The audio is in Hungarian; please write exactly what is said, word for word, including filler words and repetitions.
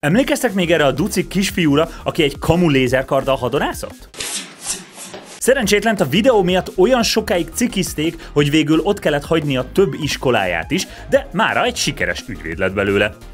Emlékeztek még erre a duci kisfiúra, aki egy kamu lézerkarddal hadonászott? Szerencsétlent a videó miatt olyan sokáig cikizték, hogy végül ott kellett hagynia több iskoláját is, de mára egy sikeres ügyvéd lett belőle.